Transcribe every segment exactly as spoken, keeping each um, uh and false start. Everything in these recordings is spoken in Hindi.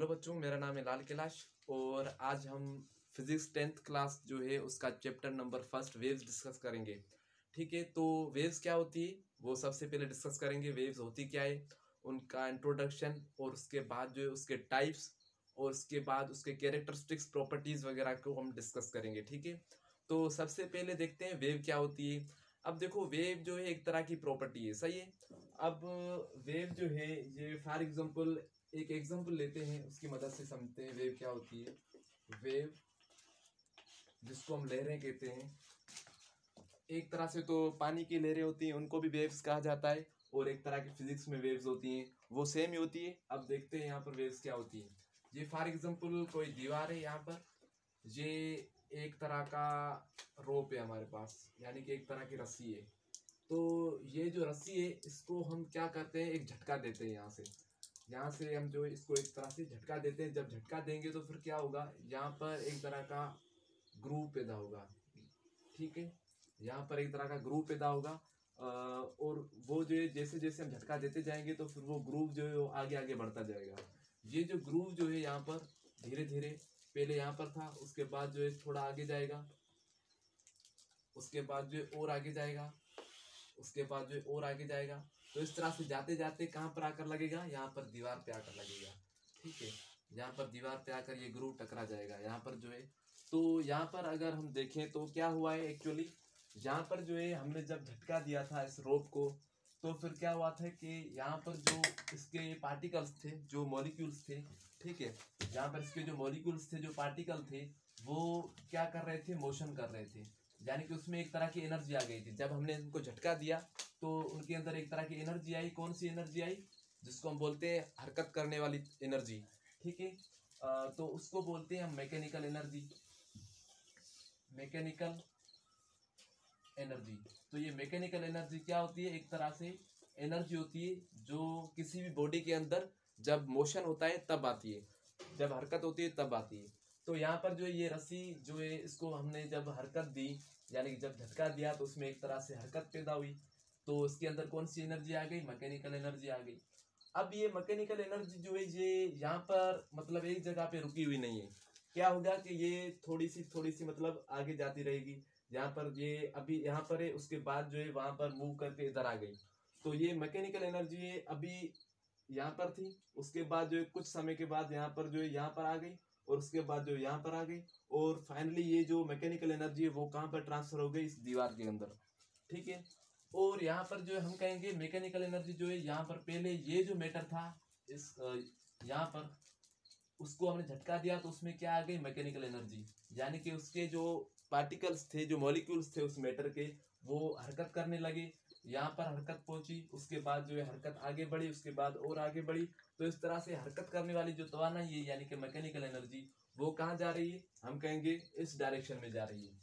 हेलो बच्चों, मेरा नाम है लाल कैलाश और आज हम फिजिक्स टेंथ क्लास जो है उसका chapter number first waves discuss करेंगे। ठीक है, तो वेव्स क्या होती है वो सबसे पहले डिस्कस करेंगे। वेव्स होती क्या है, उनका इंट्रोडक्शन, और उसके बाद जो है उसके टाइप्स, और उसके बाद उसके कैरेक्टरिस्टिक्स प्रॉपर्टीज वगैरह को हम डिस्कस करेंगे। ठीक है, तो सबसे पहले देखते हैं वेव क्या होती है। अब देखो, वेव जो है एक तरह की प्रॉपर्टी है, सही है। अब वेव जो है ये फॉर एग्जांपल एक एग्जांपल लेते हैं, उसकी मदद से समझते हैं वेव क्या होती है। वेव जिसको हम लहरें कहते हैं, एक तरह से तो पानी की लहरें होती हैं उनको भी वेव्स कहा जाता है, और एक तरह की फिजिक्स में वेव्स होती हैं वो सेम ही होती है। अब देखते हैं यहाँ पर वेव्स क्या होती है। ये फॉर एग्जांपल कोई दीवार है, यहाँ पर ये एक तरह का रोप है हमारे पास, यानी कि एक तरह की रस्सी है। तो ये जो रस्सी है इसको हम क्या करते हैं, एक झटका देते हैं। यहाँ से यहाँ से हम जो है इसको एक तरह से झटका देते हैं। जब झटका देंगे तो फिर क्या होगा, यहाँ पर एक तरह का ग्रूव पैदा होगा। ठीक है, यहाँ पर एक तरह का ग्रूव पैदा होगा, और वो जो है जैसे जैसे हम झटका देते जाएंगे तो फिर वो ग्रूव जो है वो आगे आगे बढ़ता जाएगा। ये जो ग्रूव जो है यहाँ पर धीरे धीरे, पहले यहाँ पर था, उसके बाद जो है थोड़ा आगे जाएगा, उसके बाद जो है और आगे जाएगा, उसके बाद जो है और आगे जाएगा। तो इस तरह से जाते जाते कहाँ पर आकर लगेगा, यहाँ पर दीवार पे आकर लगेगा। ठीक है, यहाँ पर दीवार पे आकर ये ग्रूव टकरा जाएगा यहाँ पर जो है। तो यहाँ पर अगर हम देखें तो क्या हुआ है एक्चुअली, यहाँ पर जो है हमने जब झटका दिया था इस रोप को, तो फिर क्या हुआ था कि यहाँ पर जो इसके पार्टिकल्स थे, जो मॉलिक्यूल्स थे, ठीक है, यहाँ पर इसके जो मॉलिक्यूल्स थे, जो पार्टिकल थे, वो क्या कर रहे थे, मोशन कर रहे थे, यानी कि उसमें एक तरह की एनर्जी आ गई थी। जब हमने इनको झटका दिया तो उनके अंदर एक तरह की एनर्जी आई। कौन सी एनर्जी आई, जिसको हम बोलते हैं हरकत करने वाली एनर्जी। ठीक है, तो उसको बोलते हैं हम मैकेनिकल एनर्जी, मैकेनिकल एनर्जी। तो ये मैकेनिकल एनर्जी क्या होती है, एक तरह से एनर्जी होती है जो किसी भी बॉडी के अंदर जब मोशन होता है तब आती है, जब हरकत होती है तब आती है। तो यहाँ पर जो ये रस्सी जो है इसको हमने जब हरकत दी, यानी कि जब झटका दिया, तो उसमें एक तरह से हरकत पैदा हुई, तो उसके अंदर कौन सी एनर्जी आ गई, मैकेनिकल एनर्जी आ गई। अब ये मैकेनिकल एनर्जी जो है ये यहाँ पर मतलब एक जगह पे रुकी हुई नहीं है। क्या होगा कि ये थोड़ी सी थोड़ी सी मतलब आगे जाती रहेगी। यहाँ पर ये अभी यहाँ पर है, उसके बाद जो है वहां पर मूव करके इधर आ गई। तो ये मैकेनिकल एनर्जी है, अभी यहाँ पर थी, उसके बाद जो है कुछ समय के बाद यहाँ पर जो है यहाँ पर आ गई, और उसके बाद जो यहाँ पर आ गई, और फाइनली ये जो मैकेनिकल एनर्जी है वो कहाँ पर ट्रांसफर हो गई, इस दीवार के अंदर। ठीक है, और यहाँ पर जो है हम कहेंगे मैकेनिकल एनर्जी जो है, यहाँ पर पहले ये जो मैटर था इस यहाँ पर, उसको हमने झटका दिया तो उसमें क्या आ गई, मैकेनिकल एनर्जी, यानी कि उसके जो पार्टिकल्स थे, जो मॉलिक्यूल्स थे उस मैटर के, वो हरकत करने लगे। यहाँ पर हरकत पहुंची, उसके बाद जो है हरकत आगे बढ़ी, उसके बाद और आगे बढ़ी। तो इस तरह से हरकत करने वाली जो तवानाई है, यानी कि मैकेनिकल एनर्जी, वो कहाँ जा रही है, हम कहेंगे इस डायरेक्शन में जा रही है।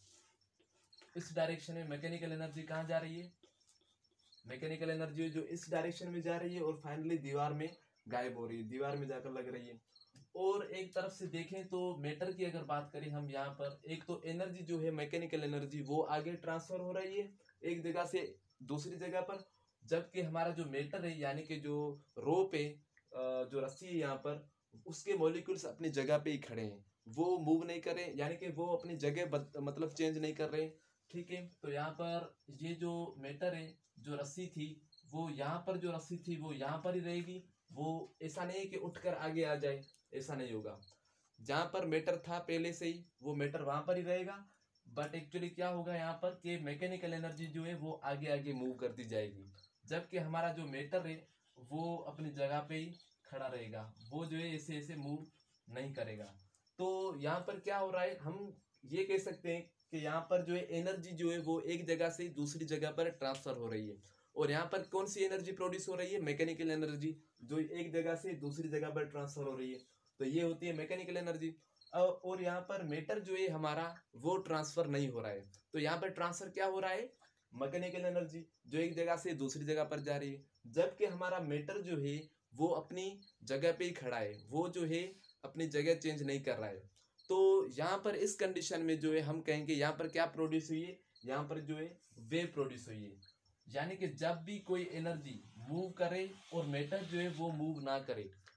इस डायरेक्शन में मैकेनिकल एनर्जी कहाँ जा रही है, मैकेनिकल एनर्जी जो इस डायरेक्शन में जा रही है, और फाइनली दीवार में गायब हो रही है, दीवार में जाकर लग रही है। और एक तरफ से देखें तो मैटर की अगर बात करें हम, यहाँ पर एक तो एनर्जी जो है मैकेनिकल एनर्जी वो आगे ट्रांसफर हो रही है एक जगह से दूसरी जगह पर, जबकि हमारा जो मैटर है, यानी कि जो रोप है, जो रस्सी है यहाँ पर, उसके मॉलिक्यूल्स अपनी जगह पे ही खड़े हैं, वो मूव नहीं कर रहे, यानी कि वो अपनी जगह मतलब चेंज नहीं कर रहे। ठीक है, तो यहाँ पर ये जो मैटर है, जो रस्सी थी, वो यहाँ पर जो रस्सी थी वो यहाँ पर ही रहेगी। वो ऐसा नहीं है कि उठकर आगे आ जाए, ऐसा नहीं होगा। जहां पर मैटर था पहले से ही, वो मैटर वहां पर ही रहेगा। बट एक्चुअली क्या होगा यहाँ पर कि मैकेनिकल एनर्जी जो है वो आगे आगे मूव करती जाएगी, जबकि हमारा जो मैटर है वो अपनी जगह पे ही खड़ा रहेगा, वो जो है ऐसे ऐसे मूव नहीं करेगा। तो यहाँ पर क्या हो रहा है, हम ये कह सकते हैं कि यहाँ पर जो है एनर्जी जो है वो एक जगह से दूसरी जगह पर ट्रांसफर हो रही है। और यहाँ पर कौन सी एनर्जी प्रोड्यूस हो रही है, मैकेनिकल एनर्जी, जो एक जगह से दूसरी जगह पर ट्रांसफर हो रही है। तो ये होती है मैकेनिकल एनर्जी। और यहाँ पर मैटर जो है हमारा वो ट्रांसफर नहीं हो रहा है, तो यहाँ पर ट्रांसफर क्या हो रहा है, मैकेनिकल एनर्जी जो एक जगह से दूसरी जगह पर जा रही है, जबकि हमारा मैटर जो है वो अपनी जगह पे ही खड़ा है, वो जो है अपनी जगह चेंज नहीं कर रहा है। तो यहाँ पर इस कंडीशन में जो है हम कहेंगे यहाँ पर क्या प्रोड्यूस हुई है, यहाँ पर जो है वेव प्रोड्यूस हुई है। यानी कि जब भी कोई एनर्जी मूव करे और मैटर जो है वो मूव ना करे,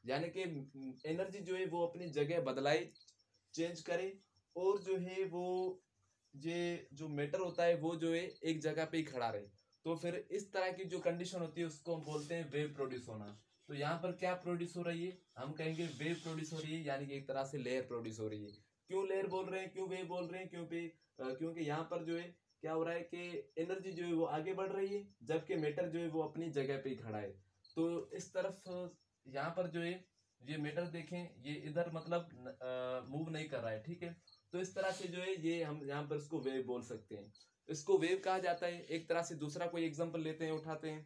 यानी कि एनर्जी जो है वो अपनी जगह बदलाए, चेंज करे, और जो है वो ये जो मैटर होता है वो जो है एक जगह पे ही खड़ा रहे। तो फिर इस तरह की जो कंडीशन होती है उसको हम बोलते हैं वेव प्रोड्यूस होना। तो यहाँ पर क्या प्रोड्यूस हो रही है, हम कहेंगे वेव प्रोड्यूस हो रही है, यानी कि एक तरह से लेयर प्रोड्यूस हो रही है। क्यों लेयर बोल रहे हैं, क्यों वेव बोल रहे हैं, क्योंकि क्योंकि यहाँ पर जो है क्या हो रहा है कि एनर्जी जो है वो आगे बढ़ रही है, जबकि मैटर जो है वो अपनी जगह पे ही खड़ा है। तो इस तरफ यहाँ पर जो है ये मैटर देखें, ये इधर मतलब मूव नहीं कर रहा है, ठीक है। तो इस तरह से जो है ये हम यहाँ पर इसको वेव बोल सकते हैं, इसको वेव कहा जाता है एक तरह से। दूसरा कोई एग्जांपल लेते हैं, उठाते हैं,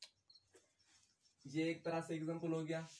ये एक तरह से एग्जांपल हो गया।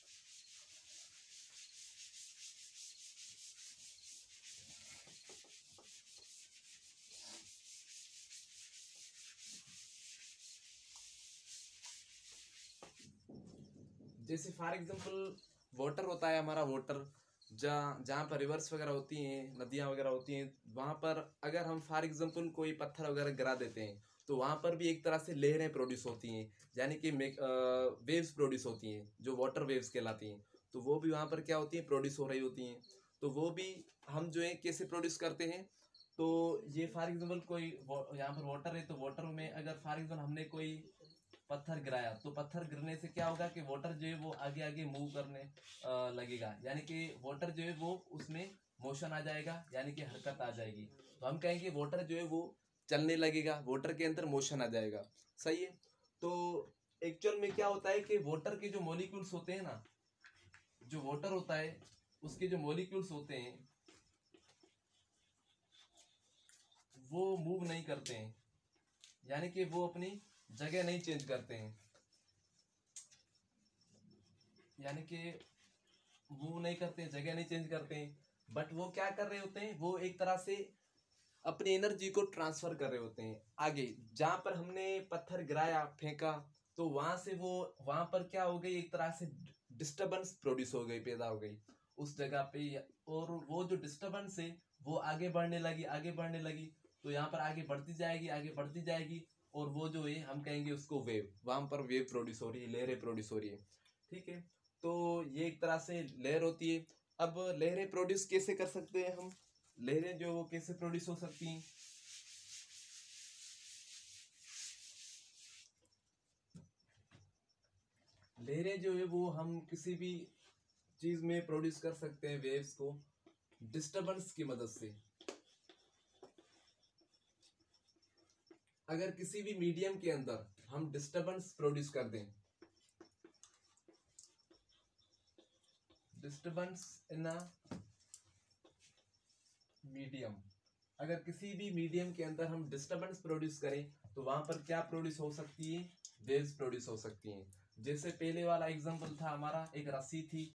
जैसे फॉर एग्जांपल वाटर होता है हमारा, वाटर जहाँ जहाँ पर रिवर्स वगैरह होती हैं, नदियाँ वगैरह होती हैं, वहाँ पर अगर हम फॉर एग्जांपल कोई पत्थर वगैरह गिरा देते हैं तो वहाँ पर भी एक तरह से लहरें प्रोड्यूस होती हैं, यानी कि वेव्स प्रोड्यूस होती हैं जो वाटर वेव्स कहलाती हैं। तो वो भी वहाँ पर क्या होती हैं, प्रोड्यूस हो रही होती हैं। तो वो भी हम जो है कैसे प्रोड्यूस करते हैं, तो ये फॉर एग्जाम्पल कोई यहाँ पर वाटर है, तो वाटर में अगर फॉर एग्जाम्पल हमने कोई पत्थर गिराया, तो पत्थर गिरने से क्या होगा कि वाटर जो है वो आगे आगे मूव करने आ, लगेगा, यानी कि वाटर जो है वो उसमें मोशन आ जाएगा, यानी कि हरकत आ जाएगी। तो हम कहेंगे वाटर जो है वो चलने लगेगा, वाटर के अंदर मोशन आ जाएगा, सही है। तो एक्चुअल में क्या होता है कि वाटर के जो मॉलिक्यूल्स होते हैं ना, जो वाटर होता है उसके जो मॉलिक्यूल्स होते हैं वो मूव नहीं करते हैं, यानी कि वो अपनी जगह नहीं चेंज करते हैं, यानी कि मूव नहीं करते हैं, जगह नहीं चेंज करते हैं। बट वो क्या कर रहे होते हैं, वो एक तरह से अपनी एनर्जी को ट्रांसफर कर रहे होते हैं आगे। जहां पर हमने पत्थर गिराया, फेंका, तो वहां से वो वहां पर क्या हो गई, एक तरह से डिस्टरबेंस प्रोड्यूस हो गई, पैदा हो गई उस जगह पे। और वो जो डिस्टरबेंस है वो आगे बढ़ने लगी, आगे बढ़ने लगी। तो यहाँ पर आगे बढ़ती जाएगी, आगे बढ़ती जाएगी, और वो जो है हम कहेंगे उसको वेव, वहां पर वेव प्रोड्यूस हो रही है, लहरें प्रोड्यूस हो रही है, ठीक है। तो ये एक तरह से लहर होती है। अब लहरें प्रोड्यूस कैसे कर सकते हैं हम, लहरें जो वो कैसे प्रोड्यूस हो सकती हैं, लहरें जो है वो हम किसी भी चीज में प्रोड्यूस कर सकते हैं वेव्स को डिस्टरबेंस की मदद से। अगर किसी भी मीडियम के अंदर हम डिस्टरबेंस प्रोड्यूस कर दें, डिस्टरबेंस इन अ मीडियम, अगर किसी भी मीडियम के अंदर हम डिस्टरबेंस प्रोड्यूस करें तो वहां पर क्या प्रोड्यूस हो सकती है, वेव्स प्रोड्यूस हो सकती हैं। जैसे पहले वाला एग्जांपल था हमारा, एक रस्सी थी,